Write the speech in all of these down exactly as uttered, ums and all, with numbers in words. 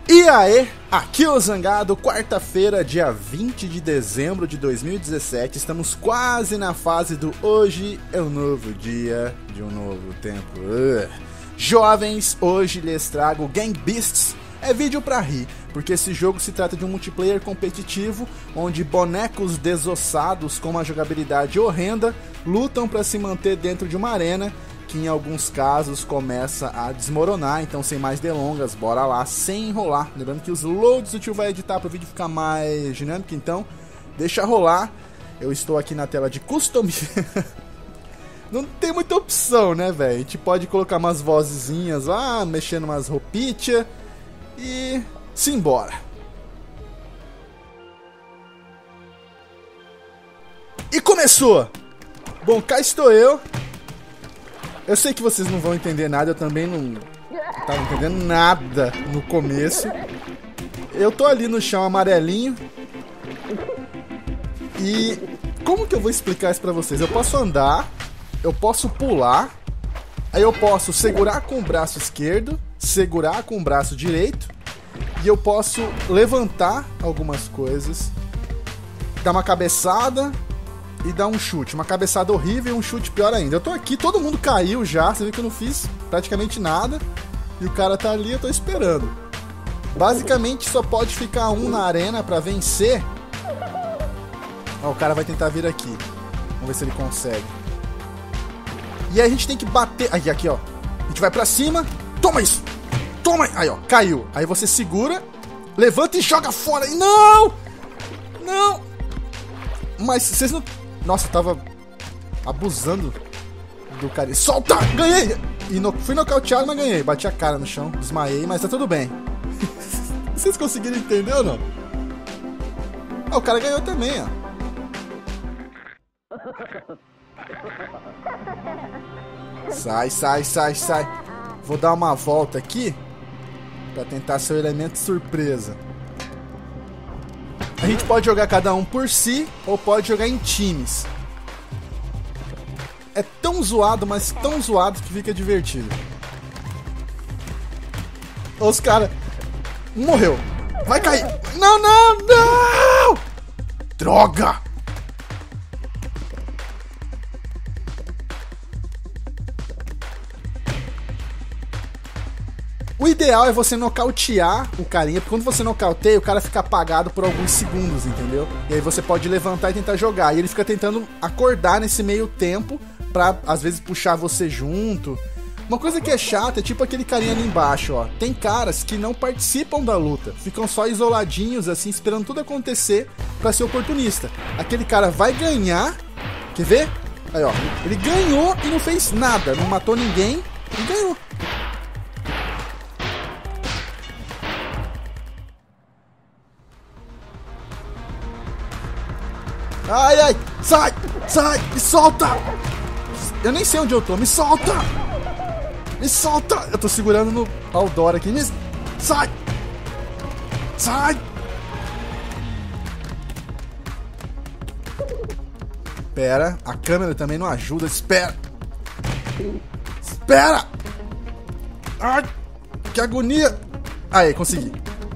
E aí, aqui é o Zangado, quarta-feira, dia vinte de dezembro de dois mil e dezessete, estamos quase na fase do hoje é um novo dia de um novo tempo. Uh. Jovens, hoje lhes trago Gang Beasts, é vídeo pra rir, porque esse jogo se trata de um multiplayer competitivo, onde bonecos desossados com uma jogabilidade horrenda lutam pra se manter dentro de uma arena, que em alguns casos começa a desmoronar. Então, sem mais delongas, bora lá, sem enrolar. Lembrando que os loads o tio vai editar para o vídeo ficar mais dinâmico, então deixa rolar. Eu estou aqui na tela de customização. Não tem muita opção, né, velho? A gente pode colocar umas vozezinhas lá, mexendo umas roupinhas e simbora. E começou! Bom, cá estou eu. Eu sei que vocês não vão entender nada, eu também não tava entendendo nada no começo. Eu tô ali no chão amarelinho. E como que eu vou explicar isso pra vocês? Eu posso andar, eu posso pular, aí eu posso segurar com o braço esquerdo, segurar com o braço direito, e eu posso levantar algumas coisas, dar uma cabeçada e dar um chute, uma cabeçada horrível e um chute pior ainda. Eu tô aqui, todo mundo caiu já, você viu que eu não fiz praticamente nada, e o cara tá ali, eu tô esperando. Basicamente só pode ficar um na arena pra vencer. Ó, o cara vai tentar vir aqui, vamos ver se ele consegue. E aí a gente tem que bater, aqui, aqui ó, a gente vai pra cima, toma isso, toma, aí ó, caiu. Aí você segura, levanta e joga fora, e não, não. Mas vocês não... Nossa, eu tava abusando do cara. Solta! Ganhei! E no... fui nocauteado, mas ganhei. Bati a cara no chão, desmaiei, mas tá tudo bem. Vocês conseguiram entender ou não? Ah, o cara ganhou também, ó. Sai, sai, sai, sai. Vou dar uma volta aqui pra tentar ser o elemento surpresa. A gente pode jogar cada um por si ou pode jogar em times. É tão zoado, mas tão zoado que fica divertido. Os caras... Morreu. Vai cair. Não, não, não! Droga! O ideal é você nocautear o carinha, porque quando você nocauteia, o cara fica apagado por alguns segundos, entendeu? E aí você pode levantar e tentar jogar. E ele fica tentando acordar nesse meio tempo pra, às vezes, puxar você junto. Uma coisa que é chata é tipo aquele carinha ali embaixo, ó. Tem caras que não participam da luta, ficam só isoladinhos, assim, esperando tudo acontecer pra ser oportunista. Aquele cara vai ganhar, quer ver? Aí, ó, ele ganhou e não fez nada, não matou ninguém e ganhou. Ai, ai, sai, sai, me solta! Eu nem sei onde eu tô, me solta! Me solta! Eu tô segurando no outdoor aqui, me... Sai! Sai! Espera, a câmera também não ajuda, espera! Espera! Ai, que agonia! Aí, consegui.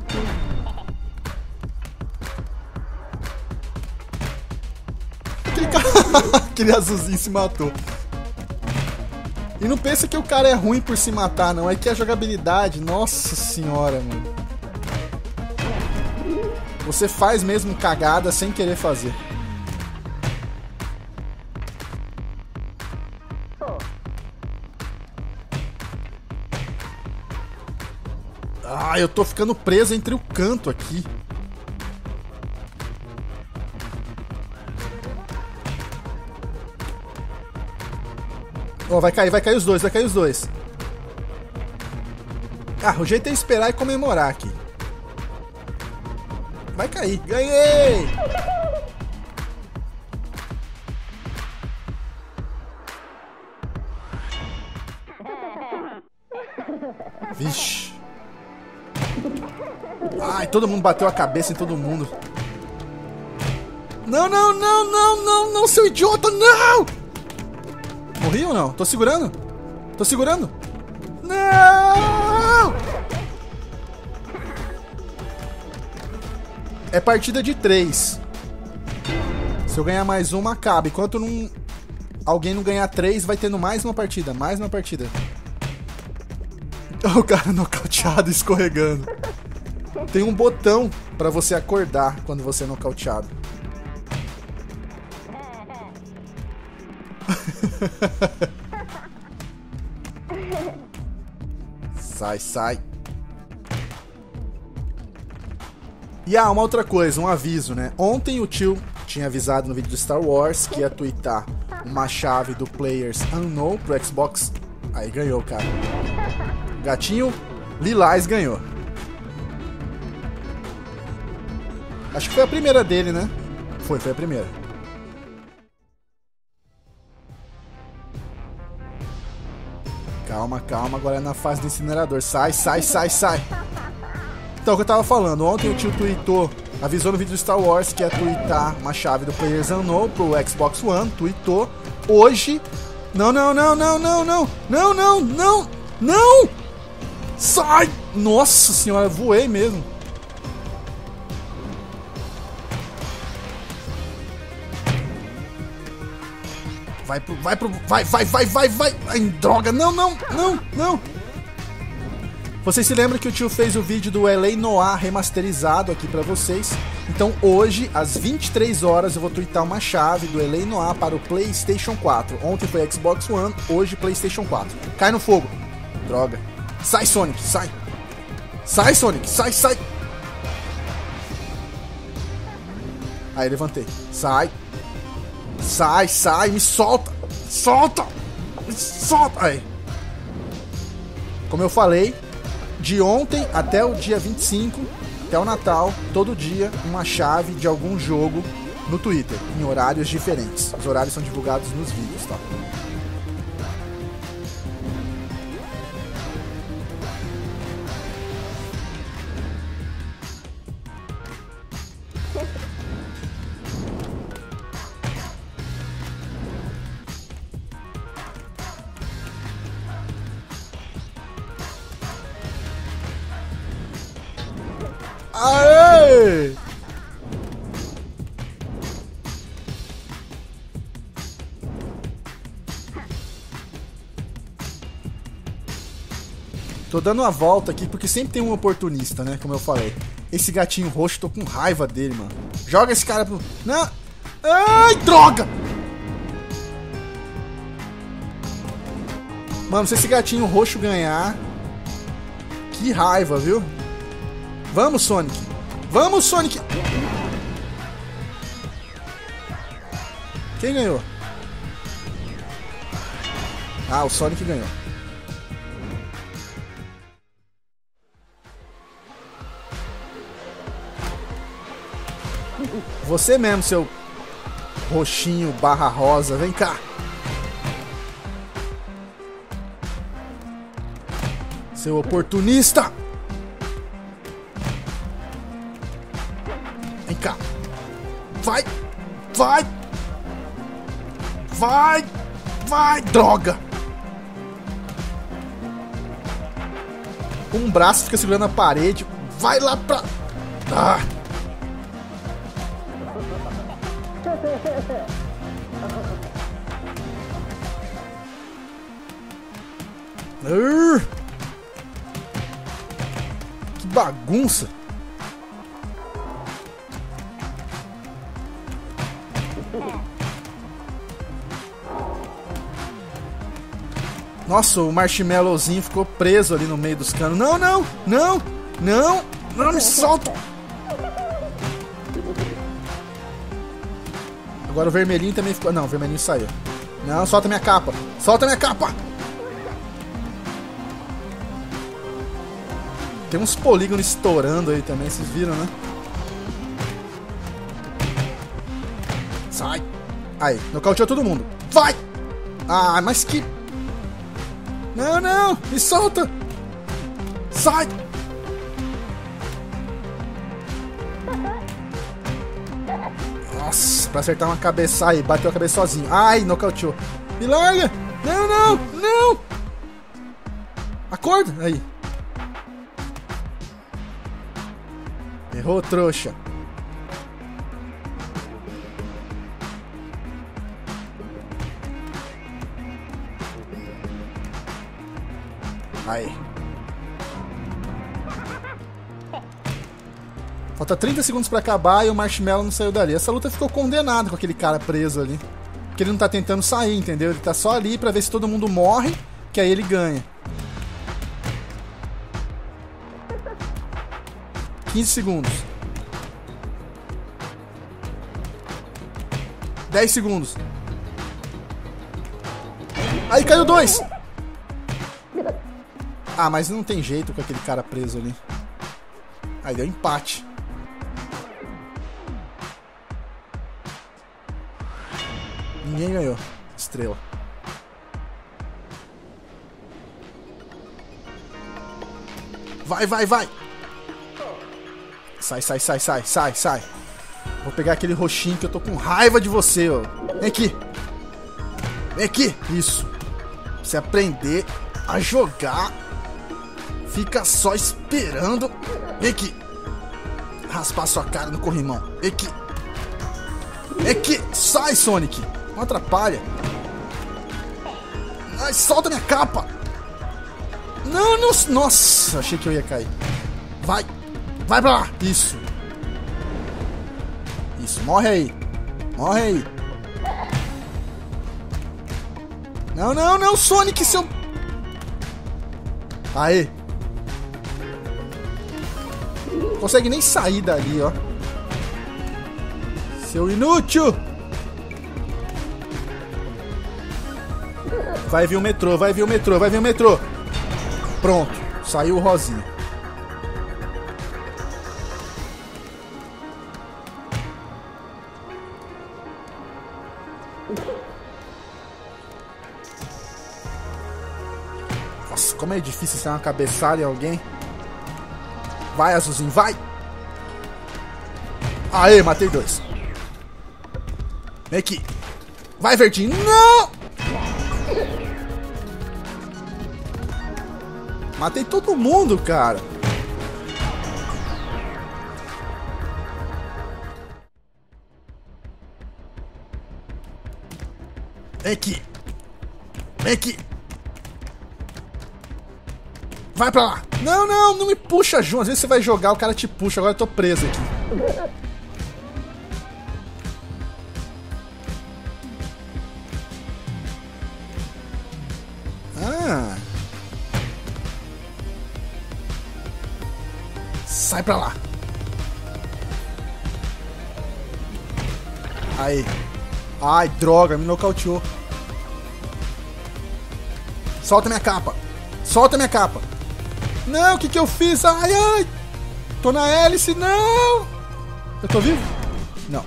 Aquele azulzinho se matou. E não pensa que o cara é ruim por se matar, não. É que a jogabilidade, nossa senhora, mano. Você faz mesmo cagada sem querer fazer. Ah, eu tô ficando preso entre o canto aqui. Ó, oh, vai cair, vai cair os dois, vai cair os dois. Ah, o jeito é esperar e comemorar aqui. Vai cair, ganhei! Vixe. Ai, todo mundo bateu a cabeça em todo mundo. Não, não, não, não, não, não, seu idiota, não! Morri ou não? Tô segurando? Tô segurando? Não! É partida de três. Se eu ganhar mais uma, acaba. Enquanto não, alguém não ganhar três, vai tendo mais uma partida. Mais uma partida. O cara nocauteado escorregando. Tem um botão pra você acordar quando você é nocauteado. Sai, sai. E ah, uma outra coisa, um aviso, né? Ontem o tio tinha avisado no vídeo do Star Wars que ia twittar uma chave do Players Unknown pro Xbox. Aí ganhou, cara. Gatinho Lilás ganhou. Acho que foi a primeira dele, né? Foi, foi a primeira. Calma, calma, agora é na fase do incinerador. Sai, sai, sai, sai. Então, o que eu tava falando, ontem o tio tweetou, avisou no vídeo do Star Wars que ia tweetar uma chave do Players Unknown pro Xbox One, tweetou. Hoje... Não, não, não, não, não, não, não, não, não, não! Sai! Nossa senhora, voei mesmo. Vai pro, vai pro, vai, vai, vai, vai, vai! Ai, droga, não, não, não, não! Vocês se lembram que o tio fez o vídeo do L A Noire remasterizado aqui pra vocês? Então hoje, às vinte e três horas, eu vou twittar uma chave do L A Noire para o PlayStation quatro. Ontem foi Xbox One, hoje PlayStation quatro. Cai no fogo. Droga. Sai, Sonic, sai. Sai, Sonic, sai, sai. Aí, levantei. Sai. Sai, sai, me solta. Solta. Me solta. Aí. Como eu falei, de ontem até o dia vinte e cinco, até o Natal, todo dia, uma chave de algum jogo no Twitter, em horários diferentes. Os horários são divulgados nos vídeos, tá? Aê! Tô dando uma volta aqui porque sempre tem um oportunista, né? Como eu falei. Esse gatinho roxo, tô com raiva dele, mano. Joga esse cara pro... Não! Ai, droga! Mano, se esse gatinho roxo ganhar... Que raiva, viu? Vamos, Sonic! Vamos, Sonic! Quem ganhou? Ah, o Sonic ganhou. Você mesmo, seu roxinho barra rosa, vem cá. Seu oportunista. Vem cá. Vai. Vai. Vai. Vai, droga. Um braço fica segurando a parede. Vai lá pra... Ah. Uh. Que bagunça. Nossa, o marshmallowzinho ficou preso ali no meio dos canos. Não, não, não, não, não me solta. Agora o vermelhinho também ficou... Não, o vermelhinho saiu. Não, solta minha capa. Solta minha capa. Tem uns polígonos estourando aí também, vocês viram, né? Sai. Aí, nocauteou todo mundo. Vai. Ah, mas que... Não, não, me solta. Sai. Nossa, pra acertar uma cabeça aí, bateu a cabeça sozinho. Ai, nocauteou. Me larga. Não, não, não. Acorda. Aí. Errou, trouxa. Aí. Falta trinta segundos pra acabar e o Marshmallow não saiu dali. Essa luta ficou condenada com aquele cara preso ali. Porque ele não tá tentando sair, entendeu? Ele tá só ali pra ver se todo mundo morre, que aí ele ganha. quinze segundos. dez segundos. Aí caiu dois. Ah, mas não tem jeito com aquele cara preso ali. Aí deu empate. Ninguém ganhou. Estrela. Vai, vai, vai. Sai, sai, sai, sai, sai, sai. Vou pegar aquele roxinho que eu tô com raiva de você, ó. Vem aqui. Vem aqui. Isso. Pra você aprender a jogar. Fica só esperando. Vem aqui. Raspar sua cara no corrimão. Vem aqui. Vem aqui. Sai, Sonic. Não atrapalha. Ai, solta minha capa. Não, não. Nossa, achei que eu ia cair. Vai. Vai pra lá. Isso. Isso, morre aí. Morre aí. Não, não, não, Sonic, seu... Aê. Não consegue nem sair dali, ó. Seu inútil. Vai vir o metrô, vai vir o metrô, vai vir o metrô. Pronto, saiu o rosinha. Nossa, como é difícil ser uma cabeçada em alguém. Vai, Azulzinho, vai. Aê, matei dois. Vem aqui. Vai, Verdinho. Não! Matei todo mundo, cara. Vem aqui. Vem aqui. Vai pra lá. Não, não, não me puxa junto. Às vezes você vai jogar, o cara te puxa. Agora eu tô preso aqui. Ah. Sai pra lá. Aí. Ai, droga, me nocauteou. Solta minha capa. Solta minha capa. Não, o que que eu fiz? Ai, ai. Tô na hélice, não. Eu tô vivo? Não.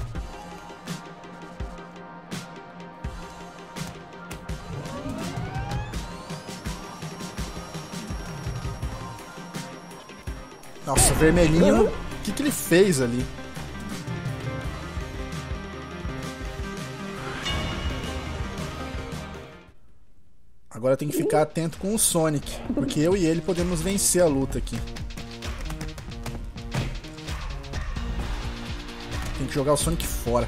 Nossa, vermelhinho. O que que ele fez ali? Agora tem que ficar atento com o Sonic, porque eu e ele podemos vencer a luta aqui. Tem que jogar o Sonic fora.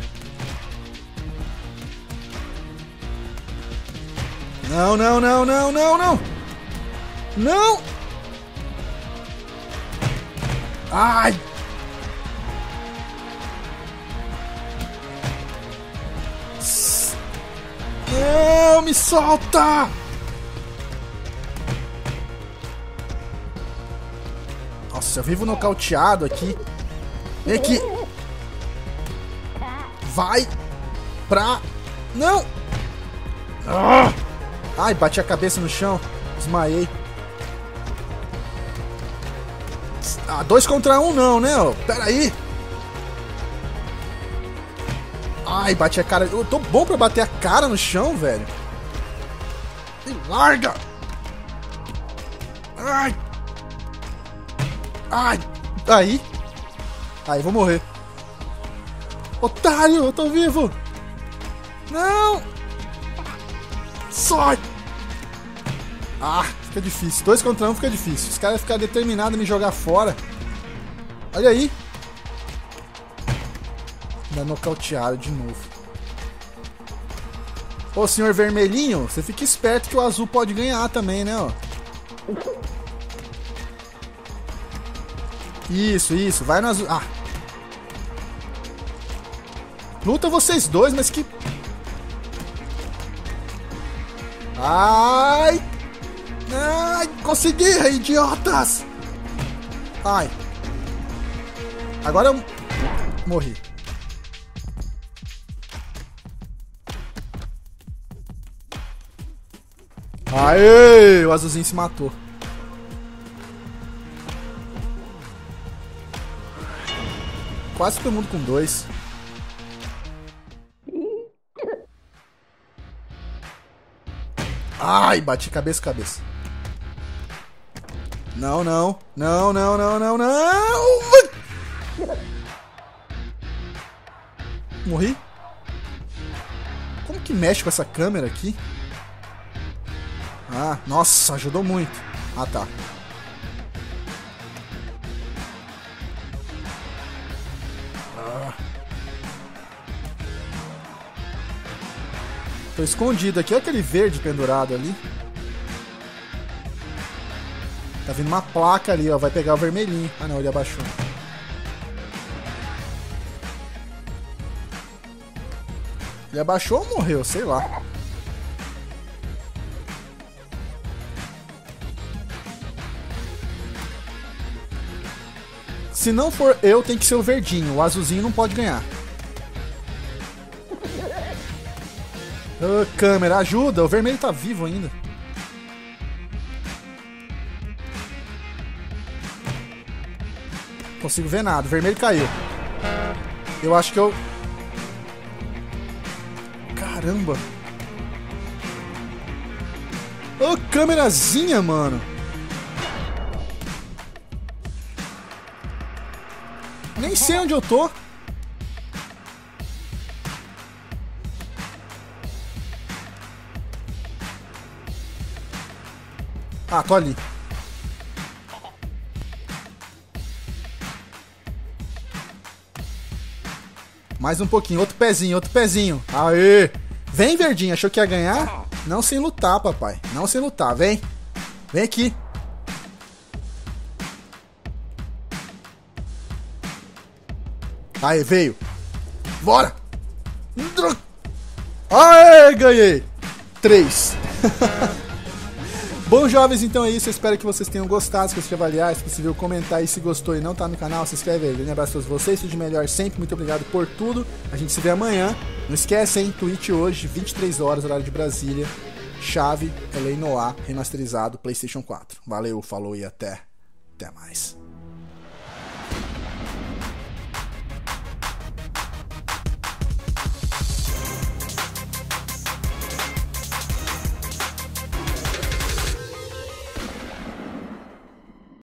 Não, não, não, não, não, não! Não! Ai! Não, me solta! Nossa, eu vivo nocauteado aqui. Vem aqui. Vai pra... Não! Ah! Ai, bati a cabeça no chão. Desmaiei. Ah, dois contra um não, né? Pera aí. Ai, bati a cara. Eu tô bom pra bater a cara no chão, velho. Me larga! Ai! Ai! Aí! Aí, vou morrer. Otário, eu tô vivo! Não! Sai! Ah, fica difícil. Dois contra um fica difícil. Os caras ficam determinados em me jogar fora. Olha aí. Ainda nocauteado de novo. Ô, senhor vermelhinho, você fica esperto que o azul pode ganhar também, né? Ó. Isso, isso. Vai no azul. Ah. Luta vocês dois, mas que... Ai! Ai, consegui, idiotas! Ai. Agora eu... Morri. Aê! O azulzinho se matou. Quase todo mundo com dois. Ai, bati cabeça cabeça. Não, não. Não, não, não, não, não. Morri? Como que mexe com essa câmera aqui? Ah, nossa, ajudou muito. Ah, tá. Ah. Tô escondido aqui. Olha aquele verde pendurado ali. Tá vindo uma placa ali, ó. Vai pegar o vermelhinho. Ah, não, ele abaixou. Ele abaixou ou morreu? Sei lá. Se não for eu, tem que ser o verdinho. O azulzinho não pode ganhar. Oh, câmera, ajuda. O vermelho tá vivo ainda. Não consigo ver nada. O vermelho caiu. Eu acho que eu... Caramba. Ô, oh, câmerazinha, mano. Nem sei onde eu tô. Ah, tô ali. Mais um pouquinho, outro pezinho, outro pezinho. Aê! Vem, verdinho, achou que ia ganhar? Não sem lutar, papai. Não sem lutar, vem. Vem aqui. Aê, veio. Bora! Aê, ganhei! Três. Bom, jovens, então é isso. Eu espero que vocês tenham gostado. Se você avaliar, se possível, comentar. E se gostou e não tá no canal, se inscreve aí. Um abraço a todos vocês. Tudo de melhor sempre. Muito obrigado por tudo. A gente se vê amanhã. Não esquece, hein? Twitch hoje, vinte e três horas, horário de Brasília. Chave, L A Noir, remasterizado, PlayStation quatro. Valeu, falou e até. Até mais.